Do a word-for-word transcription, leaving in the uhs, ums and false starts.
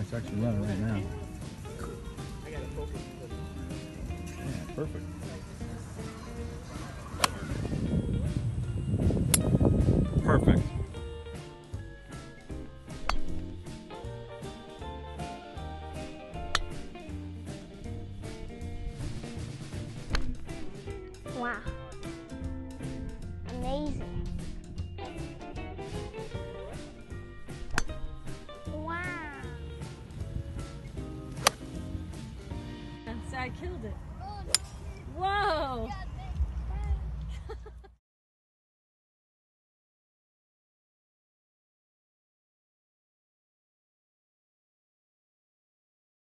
It's actually young right now. I gotta focus. Yeah, perfect. Perfect. Wow. Amazing. Wow. So I killed it. Whoa!